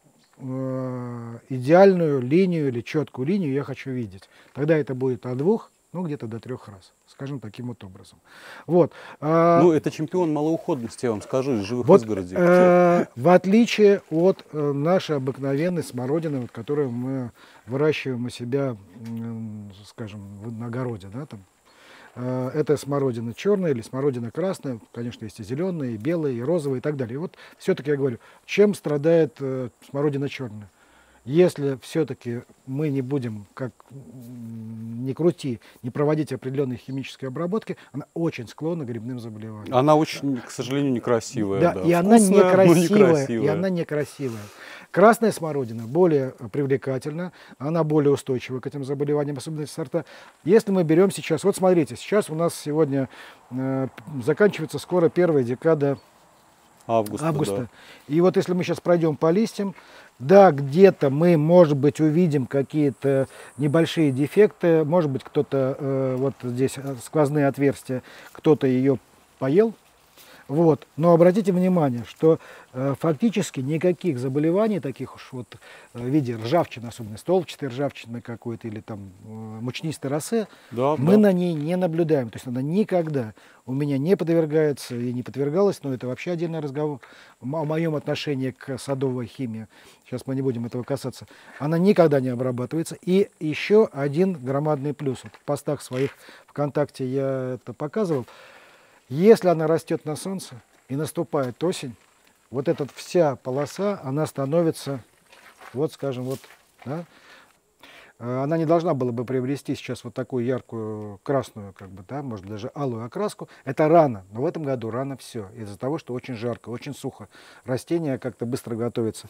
идеальную линию или четкую линию я хочу видеть. Тогда это будет от 2, ну, где-то до 3 раз. Скажем таким вот образом. Вот. Ну, это чемпион малоуходности, я вам скажу, из живых вот, изгородей. В отличие от нашей обыкновенной смородины, вот, которую мы выращиваем у себя, скажем, на огороде, да, там, это смородина черная или смородина красная, конечно, есть и зеленые, и белые, и розовые, и так далее. И вот все-таки я говорю, чем страдает смородина черная? Если все-таки мы не будем, как ни крути, не проводить определенные химические обработки, она очень склонна к грибным заболеваниям. Она очень, к сожалению, некрасивая. Да, Да. И она некрасивая, и она некрасивая. Красная смородина более привлекательна, она более устойчива к этим заболеваниям, особенно сорта. Если мы берем сейчас, вот смотрите, сейчас у нас сегодня заканчивается скоро первая декада августа. Да. И вот если мы сейчас пройдем по листьям, да, где-то мы, может быть, увидим какие-то небольшие дефекты, может быть, кто-то, вот здесь сквозные отверстия, кто-то ее поел, Вот. Но обратите внимание, что фактически никаких заболеваний, таких уж вот в виде ржавчины, особенно столбчатой ржавчины какой-то или там мучнистой росы, Да, мы да. на ней не наблюдаем. То есть она никогда у меня не подвергается и не подвергалась, но это вообще отдельный разговор о моем отношении к садовой химии. Сейчас мы не будем этого касаться. Она никогда не обрабатывается. И еще один громадный плюс. Вот в постах своих ВКонтакте я это показывал. Если она растет на солнце и наступает осень, вот эта вся полоса, она становится, вот скажем, вот, да, она не должна была бы приобрести сейчас вот такую яркую красную, как бы, да, может даже алую окраску. Это рано, но в этом году рано все, из-за того, что очень жарко, очень сухо. Растение как-то быстро готовится.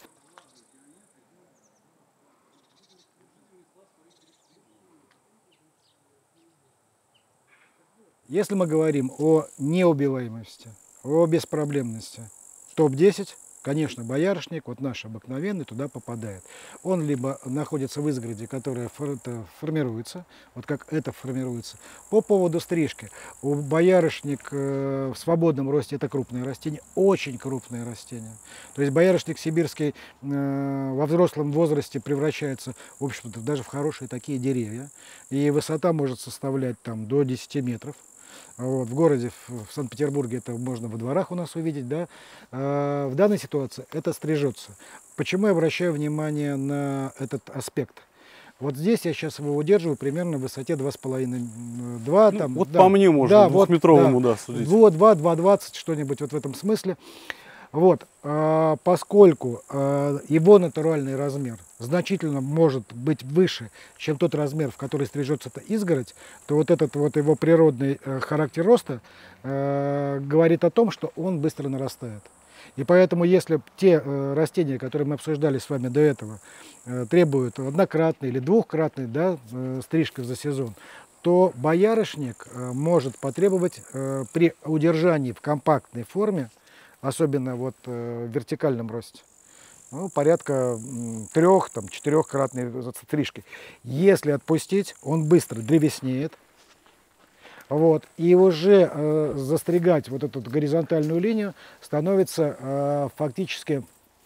Если мы говорим о неубиваемости, о беспроблемности, топ-10, конечно, боярышник, вот наш обыкновенный, туда попадает. Он либо находится в изгороди, которая формируется, вот как это формируется. По поводу стрижки. У боярышник в свободном росте это крупное растение, очень крупное растение. То есть боярышник сибирский во взрослом возрасте превращается, в общем-то, даже в хорошие такие деревья. И высота может составлять там до 10 метров. Вот, в городе, в Санкт-Петербурге, это можно во дворах у нас увидеть, да. В данной ситуации это стрижется. Почему я обращаю внимание на этот аспект? Вот здесь я сейчас его удерживаю примерно в высоте 2,5, 2 Ну, там. вот Да, по мне можно, да, двухметровому, да, да, судить. 2, 2,20, что-нибудь вот в этом смысле. Вот, поскольку его натуральный размер значительно может быть выше, чем тот размер, в который стрижется эта изгородь, то вот этот вот его природный характер роста говорит о том, что он быстро нарастает. И поэтому, если те растения, которые мы обсуждали с вами до этого, требуют однократной или двухкратной, да, стрижки за сезон, то боярышник может потребовать при удержании в компактной форме, особенно вот в вертикальном росте, ну, порядка 3-4-кратной стрижки. Если отпустить, он быстро древеснеет. Вот, и уже застригать вот эту горизонтальную линию становится фактически,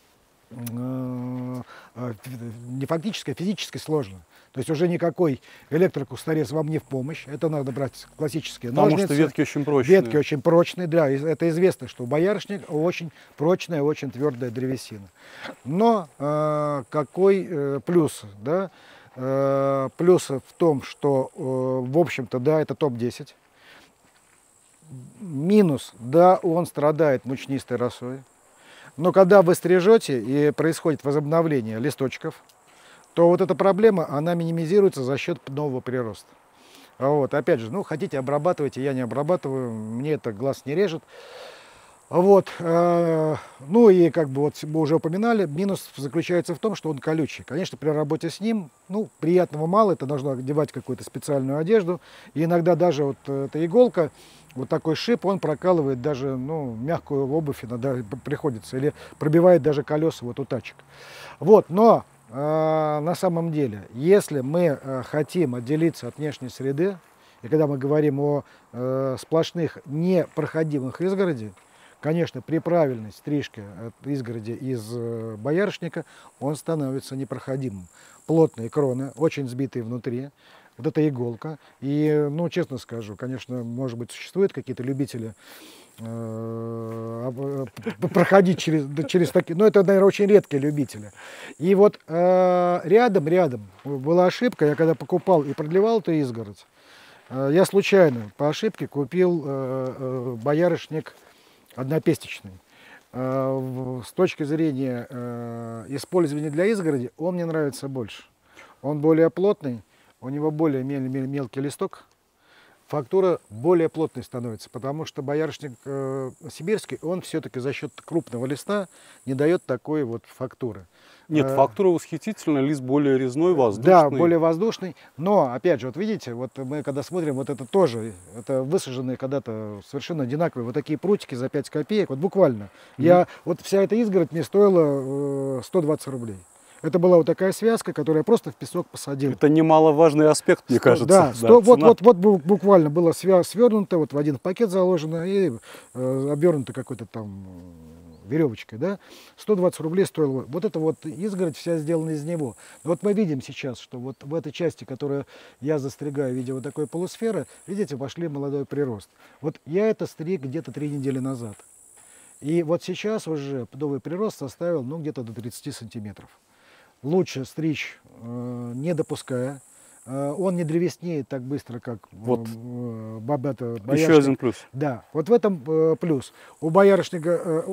не фактически, а физически сложно. То есть уже никакой электрокусторез вам не в помощь. Это надо брать классические ножницы. Потому что ветки очень прочные. Ветки очень прочные, да. Это известно, что боярышник очень прочная, очень твердая древесина. Но какой плюс? Да? Плюс в том, что, в общем-то, да, это топ-10. Минус, да, он страдает мучнистой росой. Но когда вы стрижете и происходит возобновление листочков, то вот эта проблема, она минимизируется за счет нового прироста. Вот, опять же, ну, хотите обрабатывайте, я не обрабатываю, мне это глаз не режет. Вот, ну и как бы вот мы уже упоминали, минус заключается в том, что он колючий. Конечно, при работе с ним, ну, приятного мало, это нужно одевать какую-то специальную одежду. И иногда даже вот эта иголка, вот такой шип, он прокалывает даже, ну, мягкую обувь иногда приходится, или пробивает даже колеса вот у тачек. Вот, но на самом деле, если мы хотим отделиться от внешней среды, и когда мы говорим о сплошных непроходимых изгородях, конечно, при правильной стрижке изгороди из боярышника он становится непроходимым. Плотные кроны, очень сбитые внутри, вот эта иголка. И, ну, честно скажу, конечно, может быть, существуют какие-то любители проходить через такие, но это, наверное, очень редкие любители. И вот рядом была ошибка, я когда покупал и продлевал эту изгородь, я случайно по ошибке купил боярышник однопестичный. С точки зрения использования для изгороди он мне нравится больше. Он более плотный, у него более мелкий листок, фактура более плотной становится, потому что боярышник сибирский, он все-таки за счет крупного листа не дает такой вот фактуры. Нет, фактура восхитительная, лист более резной, воздушный. Да, более воздушный, но, опять же, вот видите, вот мы когда смотрим, вот это тоже, это высаженные когда-то совершенно одинаковые вот такие прутики за 5 копеек, вот буквально. Вот вся эта изгородь мне стоила 120 рублей. это была вот такая связка, которую я просто в песок посадил. Это немаловажный аспект, мне кажется. Да, Да, вот буквально было свернуто, вот в один пакет заложено и обернуто какой-то там веревочкой, да, 120 рублей стоило. Вот эта вот изгородь вся сделана из него. Но вот мы видим сейчас, что вот в этой части, которую я застригаю в виде вот такой полусферы, видите, пошли молодой прирост. Вот я это стриг где-то 3 недели назад. И вот сейчас уже новый прирост составил, ну, где-то до 30 сантиметров. Лучше стричь, не допуская. Он не древеснеет так быстро, как Вот. боярышник. Еще один плюс. Да, вот в этом плюс. У боярышника,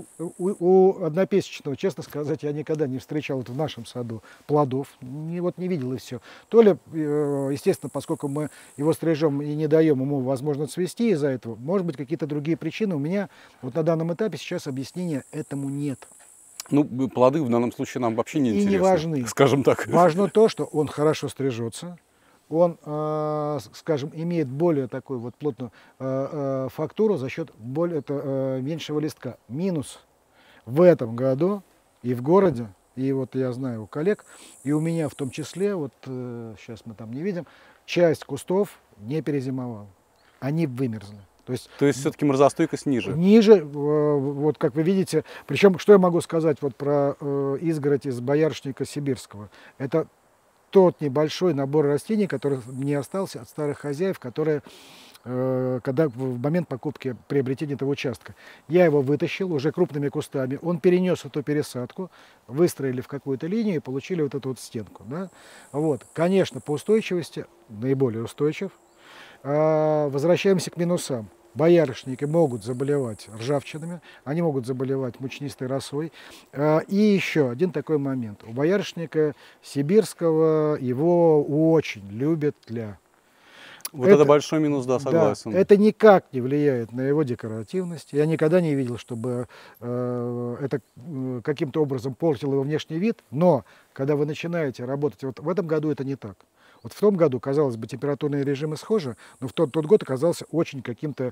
у однопесечного, честно сказать, я никогда не встречал вот в нашем саду плодов, не видел и все. То ли, естественно, поскольку мы его стрижем и не даем ему возможность цвести из-за этого, может быть, какие-то другие причины. У меня вот на данном этапе сейчас объяснения этому нет. Ну, плоды в данном случае нам вообще не интересны. И не важны. Скажем так. Важно то, что он хорошо стрижется. Он, скажем, имеет более такую вот плотную фактуру за счет меньшего листка. Минус в этом году и в городе, и вот я знаю у коллег, и у меня в том числе, вот сейчас мы там не видим, часть кустов не перезимовала. Они вымерзли. То есть все-таки морозостойкость ниже. Ниже, вот как вы видите, причем, что я могу сказать вот про изгородь из боярышника сибирского. Это тот небольшой набор растений, который мне остался от старых хозяев, которые, когда в момент покупки, приобретения этого участка, я его вытащил уже крупными кустами, он перенес эту пересадку, выстроили в какую-то линию и получили вот эту вот стенку. Да? Вот. Конечно, по устойчивости наиболее устойчив. Возвращаемся к минусам. Боярышники могут заболевать ржавчинами, они могут заболевать мучнистой росой. И еще один такой момент. У боярышника сибирского его очень любят тля. Вот это большой минус, да, согласен. Да, это никак не влияет на его декоративность. Я никогда не видел, чтобы это каким-то образом портило его внешний вид. Но когда вы начинаете работать, вот в этом году это не так. Вот в том году, казалось бы, температурные режимы схожи, но в тот год оказался очень каким-то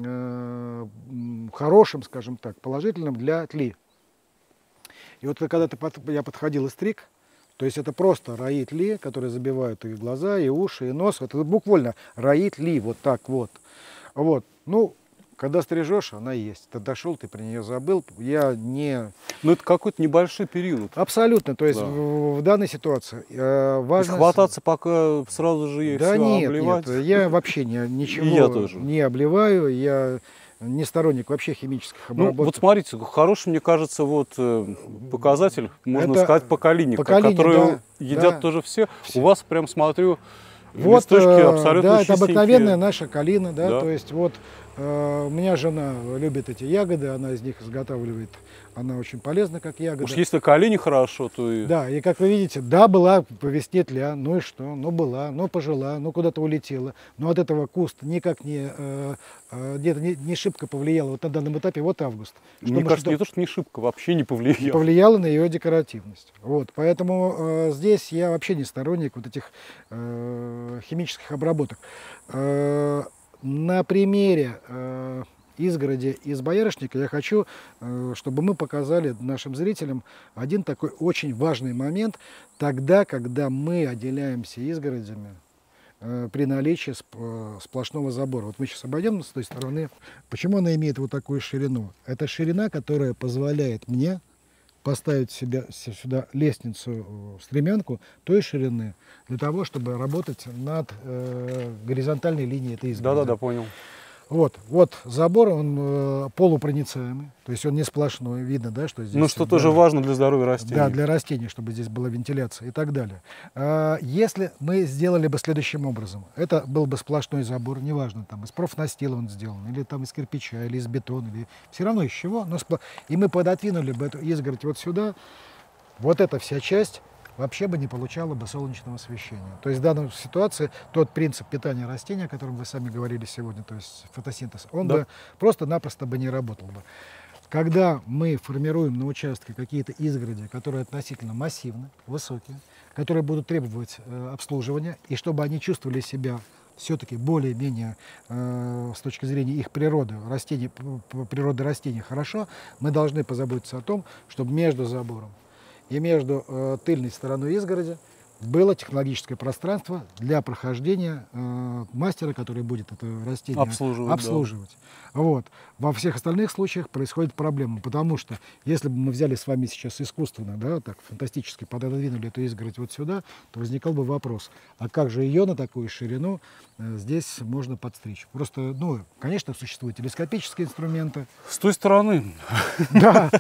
хорошим, скажем так, положительным для тли. И вот когда я подходил и стриг, то есть это просто раи тли, которые забивают и глаза, и уши, и нос. Это буквально раи тли, вот так вот. Вот. Ну, когда стрижешь, она есть. Ты дошел, ты про нее забыл. Я не... Ну, это какой-то небольшой период. Абсолютно. То есть да. в данной ситуации важно... Хвататься, пока сразу же ей да все нет, обливать. Нет, я вообще ничего я тоже. Не обливаю. Я не сторонник вообще химических обработок. Ну, вот смотрите, хороший, мне кажется, вот показатель, можно это сказать, поколинника, которые едят тоже все. У вас прям смотрю, вот, листочки абсолютно да, это чистенькие. обыкновенная наша калина, да, да. То есть вот у меня жена любит эти ягоды, она из них изготавливает, она очень полезна как ягода. Уж если калине хорошо, то и... Да, и как вы видите, да, была по весне тля, ну и что, ну была, ну пожила, ну куда-то улетела, но от этого куст никак не шибко повлияло вот на данном этапе, вот август. Мне кажется, не то, что не шибко, вообще не повлияло. Не повлияло на ее декоративность. Вот, поэтому здесь я вообще не сторонник вот этих химических обработок. На примере изгороди из боярышника я хочу, чтобы мы показали нашим зрителям один такой очень важный момент, тогда, когда мы отделяемся изгородями при наличии сплошного забора. Вот мы сейчас обойдем с той стороны. Почему она имеет вот такую ширину? Это ширина, которая позволяет мне поставить сюда лестницу, стремянку той ширины, для того, чтобы работать над горизонтальной линией этой изгороди. Да, понял. Вот забор, он полупроницаемый, то есть он не сплошной, видно, да, что здесь... Ну, что тоже важно для здоровья растений. Да, для растений, чтобы здесь была вентиляция и так далее. Если мы сделали бы следующим образом, это был бы сплошной забор, неважно, там из профнастила он сделан, или там из кирпича, или из бетона, или все равно из чего, и мы пододвинули бы эту изгородь вот сюда, вот эта вся часть вообще бы не получала бы солнечного освещения. То есть в данной ситуации тот принцип питания растения, о котором вы сами говорили сегодня, то есть фотосинтез, он бы просто-напросто бы не работал бы. Когда мы формируем на участке какие-то изгороди, которые относительно массивны, высокие, которые будут требовать обслуживания, и чтобы они чувствовали себя все-таки более-менее с точки зрения их природы растений хорошо, мы должны позаботиться о том, чтобы между забором и между тыльной стороной изгороди было технологическое пространство для прохождения мастера, который будет это растение обслуживать. Да. Вот. Во всех остальных случаях происходит проблема, потому что если бы мы взяли с вами сейчас искусственно, да, так фантастически пододвинули эту изгородь вот сюда, то возникал бы вопрос, а как же ее на такую ширину здесь можно подстричь? Просто, ну, конечно, существуют телескопические инструменты. С той стороны. Да.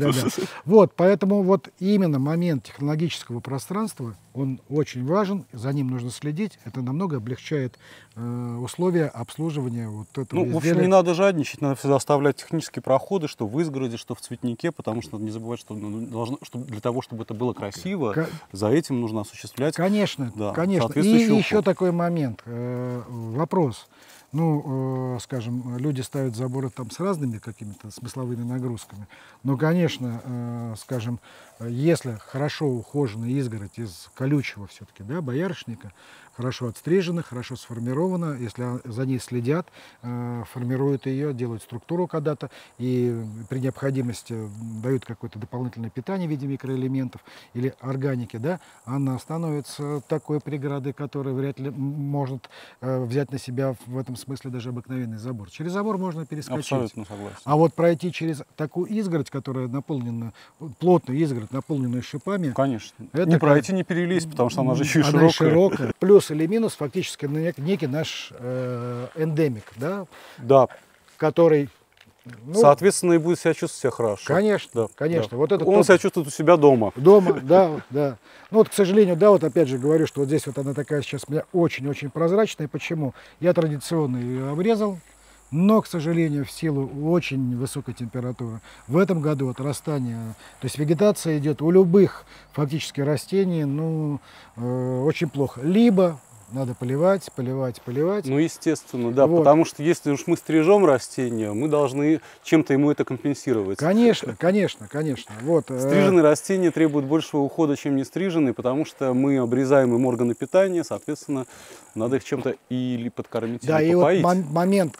Вот, поэтому вот именно момент технологического пространства, он очень важен, за ним нужно следить, это намного облегчает условия обслуживания вот этого изделия. В общем, не надо жадничать, надо всегда оставлять технические проходы, что в изгороде, что в цветнике, потому что надо не забывать, что, для того, чтобы это было красиво, за этим нужно осуществлять. Конечно, конечно. И еще такой момент, вопрос. Ну, скажем, люди ставят заборы там с разными какими-то смысловыми нагрузками. Но, конечно, скажем, если хорошо ухоженная изгородь из колючего все-таки, да, боярышника, хорошо отстрижена, хорошо сформирована, если за ней следят, формируют ее, делают структуру когда-то и при необходимости дают какое-то дополнительное питание в виде микроэлементов или органики, да, она становится такой преградой, которая вряд ли может взять на себя в этом смысле даже обыкновенный забор. Через забор можно перескочить. Абсолютно согласен. А вот пройти через такую изгородь, которая наполнена, плотную изгородь, наполненную шипами. Конечно. Это не пройти, не перелезть, потому что она же еще и широкая. Плюс или минус фактически некий наш эндемик, да? Да. Который... Ну, соответственно, и будет себя чувствовать себя хорошо. Конечно, да, конечно. Да. Вот это он себя чувствует у себя дома. Дома, да, да. Ну вот, к сожалению, да, вот опять же говорю, что вот здесь вот она такая сейчас у меня очень-очень прозрачная. Почему? Я традиционно ее обрезал, но, к сожалению, в силу очень высокой температуры, в этом году отрастание, то есть вегетация идет у любых фактически растений, ну, очень плохо. Либо надо поливать. Ну, естественно, да, вот. Потому что если уж мы стрижем растение, мы должны чем-то ему это компенсировать. Конечно. Вот. Стриженные растения требуют большего ухода, чем не стриженные, потому что мы обрезаем им органы питания, соответственно, надо их чем-то или подкормить, да, или попоить. Да, и вот момент,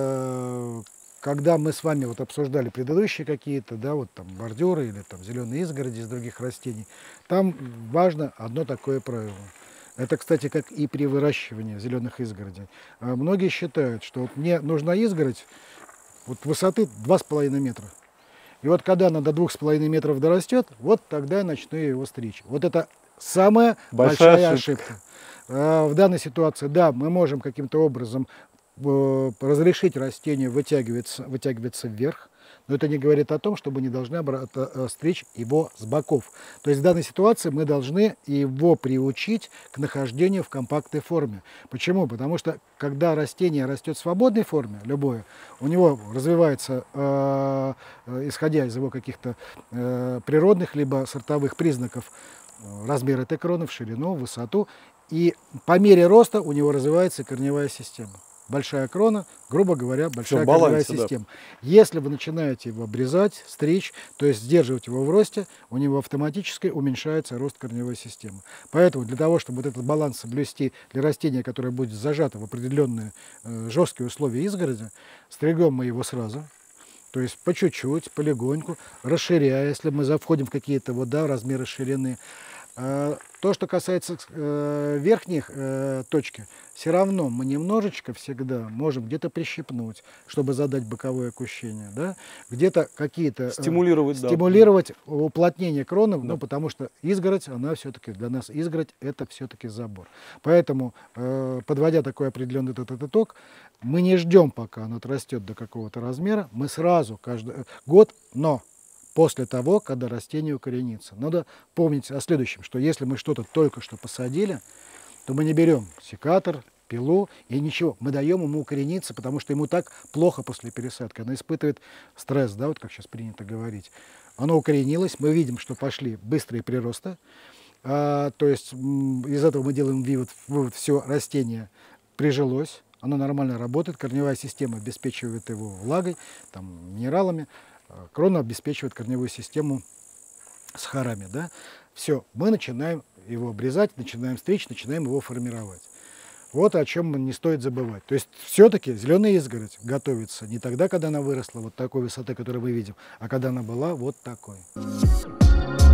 когда мы с вами вот обсуждали предыдущие какие-то, да, вот там бордюры или там зеленые изгороди из других растений, там важно одно такое правило. Это, кстати, как и при выращивании зеленых изгородей. Многие считают, что вот мне нужна изгородь вот высоты 2,5 метра. И вот когда она до 2,5 метров дорастет, вот тогда я начну его стричь. Вот это самая большая ошибка. В данной ситуации, да, мы можем каким-то образом разрешить растению вытягиваться вверх, но это не говорит о том, что мы не должны стричь его с боков. То есть в данной ситуации мы должны его приучить к нахождению в компактной форме. Почему? Потому что когда растение растет в свободной форме, любое, у него развивается, исходя из его каких-то природных либо сортовых признаков, размер этой кроны в ширину, в высоту, и по мере роста у него развивается корневая система. Большая крона, грубо говоря, большая корневая система. Да. Если вы начинаете его обрезать, стричь, то есть сдерживать его в росте, у него автоматически уменьшается рост корневой системы. Поэтому для того, чтобы вот этот баланс соблюсти для растения, которое будет зажато в определенные жесткие условия изгороди, стригем мы его сразу. То есть по чуть-чуть, полегоньку, расширяя, если мы входим в какие-то вот, да, размеры ширины. То, что касается верхних точки, все равно мы немножечко всегда можем где-то прищипнуть, чтобы задать боковое окущение, да? Где-то какие-то стимулировать уплотнение кроны, да. Ну, потому что изгородь, она все-таки для нас изгородь это все-таки забор. Поэтому, подводя такой определенный итог, мы не ждем, пока оно отрастет до какого-то размера, мы сразу каждый год, но после того, когда растение укоренится. Надо помнить о следующем, что если мы что-то только что посадили, то мы не берем секатор, пилу и ничего. Мы даем ему укорениться, потому что ему так плохо после пересадки. Оно испытывает стресс, да, вот как сейчас принято говорить. Оно укоренилось, мы видим, что пошли быстрые приросты. То есть из этого мы делаем вывод, все растение прижилось, оно нормально работает, корневая система обеспечивает его влагой, там, минералами. Крона обеспечивает корневую систему сахарами. Да? Все, мы начинаем его обрезать, начинаем стричь, начинаем его формировать. Вот о чем не стоит забывать. То есть все-таки зеленая изгородь готовится не тогда, когда она выросла вот такой высоты, которую мы видим, а когда она была вот такой.